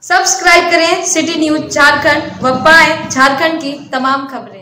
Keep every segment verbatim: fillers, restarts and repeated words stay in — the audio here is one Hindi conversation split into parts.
सब्सक्राइब करें सिटी न्यूज झारखंड व पाएं झारखंड की तमाम खबरें।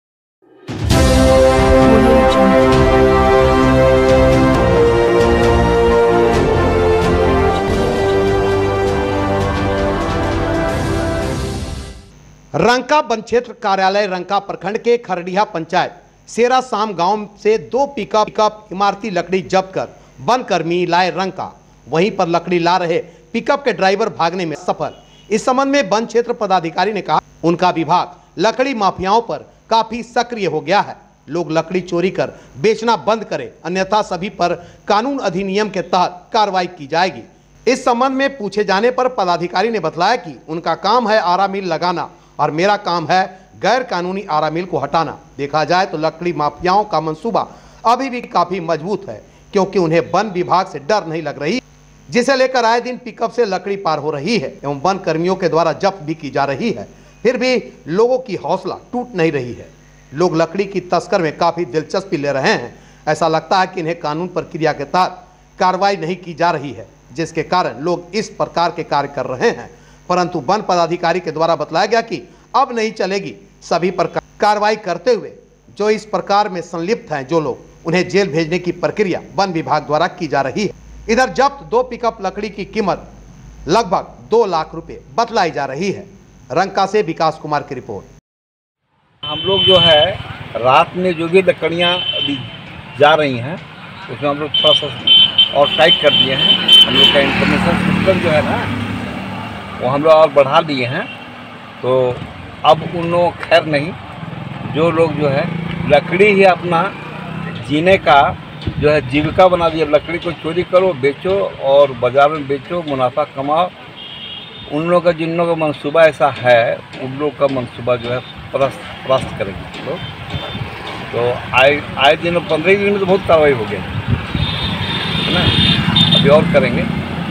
रंका वन क्षेत्र कार्यालय रंका प्रखंड के खरडिया पंचायत सेरा शाम गांव से दो पिकअप पिकअप इमारती लकड़ी जब्त कर वन कर्मी लाए रंका। वहीं पर लकड़ी ला रहे पिकअप के ड्राइवर भागने में सफल। इस संबंध में वन क्षेत्र पदाधिकारी ने कहा उनका विभाग लकड़ी माफियाओं पर काफी सक्रिय हो गया है। लोग लकड़ी चोरी कर बेचना बंद करें, अन्यथा सभी पर कानून अधिनियम के तहत कार्रवाई की जाएगी। इस संबंध में पूछे जाने पर पदाधिकारी ने बताया कि उनका काम है आरा मिल लगाना और मेरा काम है गैर कानूनी आरा मिल को हटाना। देखा जाए तो लकड़ी माफियाओं का मंसूबा अभी भी काफी मजबूत है, क्योंकि उन्हें वन विभाग से डर नहीं लग रही, जिसे लेकर आए दिन पिकअप से लकड़ी पार हो रही है एवं वन कर्मियों के द्वारा जब्त भी की जा रही है। फिर भी लोगों की हौसला टूट नहीं रही है। लोग लकड़ी की तस्कर में काफी दिलचस्पी ले रहे हैं। ऐसा लगता है कि इन्हें कानून प्रक्रिया के तहत कार्रवाई नहीं की जा रही है, जिसके कारण लोग इस प्रकार के कार्य कर रहे हैं। परंतु वन पदाधिकारी के द्वारा बताया गया कि अब नहीं चलेगी। सभी पर कार्रवाई करते हुए जो इस प्रकार में संलिप्त हैं, जो लोग, उन्हें जेल भेजने की प्रक्रिया वन विभाग द्वारा की जा रही है। इधर जब्त दो पिकअप लकड़ी की कीमत लगभग दो लाख रुपए बतलाई जा रही है। रंका से विकास कुमार की रिपोर्ट। हम लोग जो है रात में जो भी लकड़ियाँ अभी जा रही हैं उसमें हम लोग थोड़ा सा और टाइट कर दिए हैं। हम लोग का इंफॉर्मेशन सिस्टम जो है ना वो हम लोग और बढ़ा दिए हैं। तो अब उन लोग खैर नहीं, जो लोग जो है लकड़ी ही अपना जीने का जो है जीविका बना दिया। लकड़ी को चोरी करो, बेचो और बाज़ार में बेचो, मुनाफा कमाओ। उन लोगों का जिन लोगों का मंसूबा ऐसा है, उन लोग का मंसूबा जो है परास्त परास्त करेंगे लोग। तो आए आए दिन पंद्रह दिन में तो बहुत कार्रवाई हो गई है ना, अभी और करेंगे।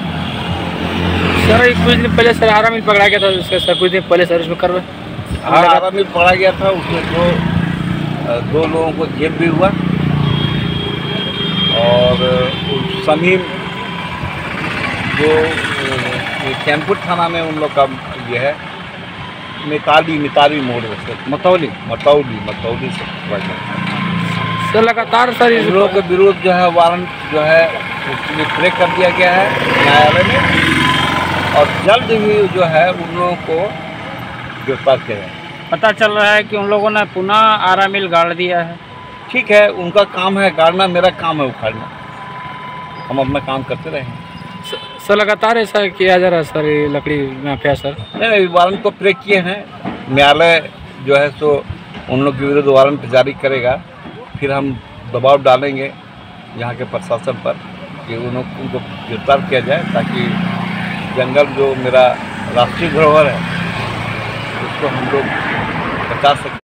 सर कुछ दिन पहले सर आरा मिल पकड़ा गया था, उसका सर कुछ दिन पहले सर उसमें कर हाँ आरा मिल पकड़ा गया था। उसमें दो दो लोगों को जेल भी हुआ और समीम जो चैनपुर थाना में उन लोग का ये है मिताली मिताली मोड़ से मतौली मतौली मतौली से सर लगातार सर इन लोगों के विरोध जो है वारंट जो है उसके लिए प्रे कर दिया गया है न्यायालय में और जल्द ही जो है उन लोगों को गिरफ्तार किया जाए। पता चल रहा है कि उन लोगों ने पुनः आरा मिल गाड़ दिया है। ठीक है, उनका काम है गाड़ना, मेरा काम है उखाड़ना। हम अपना काम करते रहे। सर लगातार ऐसा किया जा रहा है सर, ये लकड़ी माफिया सर। नहीं, वारंट को प्रे किए हैं, न्यायालय जो है सो उन लोग के विरुद्ध वारंट जारी करेगा। फिर हम दबाव डालेंगे यहाँ के प्रशासन पर कि उन उनको गिरफ्तार किया जाए, ताकि जंगल जो मेरा राष्ट्रीय धरोहर है उसको हम लोग बचा सकें।